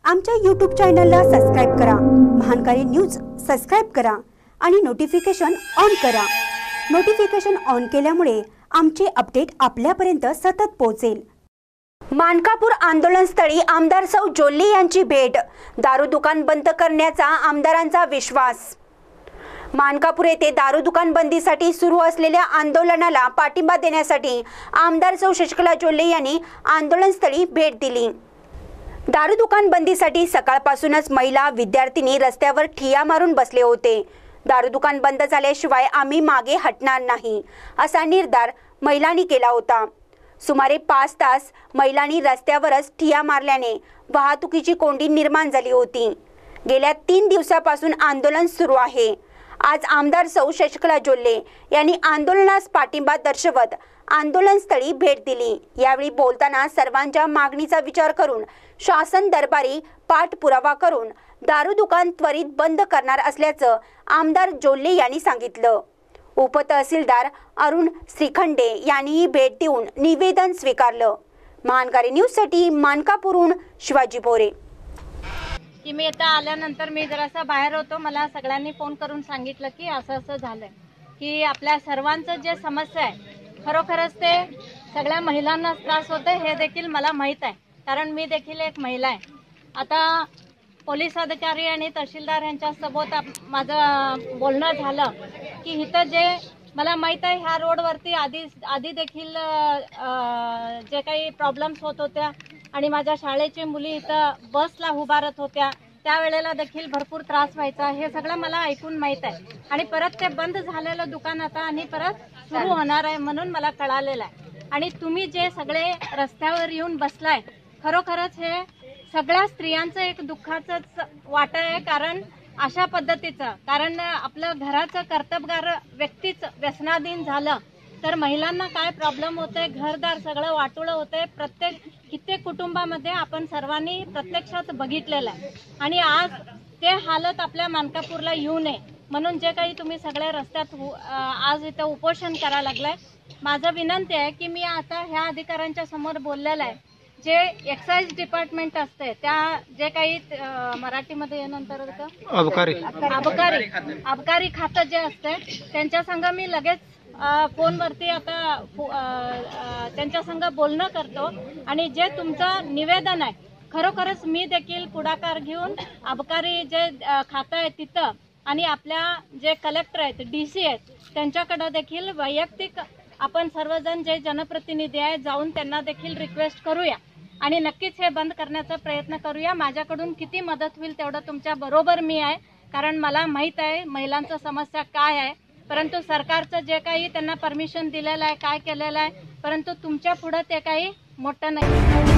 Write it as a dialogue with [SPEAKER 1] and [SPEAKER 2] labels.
[SPEAKER 1] आमच्या YouTube चॅनलला subscribe करा। महानकारी न्यूज सबस्क्राइब करा आणि नोटिफिकेशन ऑन करा। नोटिफिकेशन ऑन केल्यामुळे आमचे अपडेट आपल्यापर्यंत सतत पोहोचेल। मानकापूर आंदोलनस्थळी आमदार सौ जोल्ले यांची भेट। दारू दुकान बंद करण्याचा आमदारांचा विश्वास। मानकापूर येथे दारू दुकान बंदीसाठी सुरू असलेल्या आंदोलनाला पाठिंबा देण्यासाठी आमदार सौ शशिकला जोल्ले यांनी आंदोलनस्थळी भेट दिली। दारू दुकान बंदीसाठी सकाळपासूनच महिला विद्यार्थिनी रस्त्यावर ठिय्या मारून बसले होते। दारू दुकान बंद झाल्याशिवाय आम्ही मागे हटणार नाही असा निर्धार महिलांनी केला होता। सुमारे 5 तास महिलांनी रस्त्यावरच ठिय्या मारल्याने वाहतुकीची कोंडी निर्माण झाली होती। गेल्या 3 दिवसापासून आंदोलन सुरू आहे। आज आमदार सौ शशिकला जोल्ले यांनी आंदोलनास पाठिंबा दर्शवत आंदोलनस्थळी भेट दिली। यावेळी बोलताना सर्वांच्या मागणीचा विचार करून शासन दरबारी पाठपुरावा करून दारू दुकान त्वरित बंद करणार असल्याचं आमदार जोल्ले यांनी सांगितलं। उपतहसीलदार अरुण श्रीखंडे यांनीही भेट देऊन निवेदन स्वीकारलं। महानकारी न्यूजसाठी मानकापूरहून शिवाजी भोरे।
[SPEAKER 2] की मी आता आल्यानंतर मी जरासा बाहेर होतो, मला सगळ्यांनी फोन करून सांगितलं की असं झालंय की आपल्या सर्वांचं जे समस्या आहे खरोखरच ते सगळ्या महिलांना त्रास होते हे देखील मला माहित आहे, कारण मी देखील एक महिला आहे। आता पोलीस अधिकारी आणि तहसीलदार यांच्या सोबत माझं बोलणं झालं की इथं जे मला माहित आहे ह्या रोडवरती आधी देखील जे काही प्रॉब्लेम्स होत होत्या आणि माझ्या शाळेची मुली इथं बसला उभारत होत्या त्यावेळेला देखील भरपूर त्रास व्हायचा, हे सगळं मला ऐकून माहित आहे। आणि परत ते बंद झालेलं दुकान आता आणि परत सुरू होणार आहे म्हणून मला कळालेलं आहे। आणि तुम्ही जे सगळे रस्त्यावर येऊन बसलाय खरोखरच हे सगळ्या स्त्रियांचं एक दुःखाचंच वाटं आहे, कारण अशा पद्धतीचं कारण आपलं घराचं कर्तबगार व्यक्तीच व्यसनाधीन झालं तर महिलांना काय प्रॉब्लेम होते, घरदार सगळं वाटोळं होते। कित्येक कुटुंबामध्ये आपण सर्वांनी प्रत्यक्षात बघितलेलं आहे आणि आज ते हालत आपल्या मानकापूरला येऊ नये म्हणून जे काही तुम्ही सगळे रस्त्यात आज इथं उपोषण करायला लागलाय, माझं विनंती आहे की मी आता ह्या अधिकाऱ्यांच्या समोर बोललेलं आहे। जे एक्साइज डिपार्टमेंट असते त्या जे काही मराठीमध्ये नंतर अबकारी खातं जे असते त्यांच्या संग मी लगेच फोनवरती आता त्यांच्या संग बोलणं करतो आणि जे तुमचं निवेदन आहे खरोखरच मी देखील पुढाकार घेऊन अबकारी जे खातं आहे तिथं आणि आपल्या जे कलेक्टर आहेत DC आहेत त्यांच्याकडे देखील वैयक्तिक आपण सर्वजण जे जनप्रतिनिधी आहेत जाऊन त्यांना देखील रिक्वेस्ट करूया आणि नक्कीच हे बंद करण्याचा प्रयत्न करूया। माझ्याकडून किती मदत होईल तेवढं तुमच्या बरोबर मी आहे, कारण मला माहित आहे महिलांचं समस्या काय आहे। परंतु सरकारचं जे काही त्यांना परमिशन दिलेलं आहे काय केलेलं आहे, परंतु तुमच्या पुढे ते काही मोठं नाही।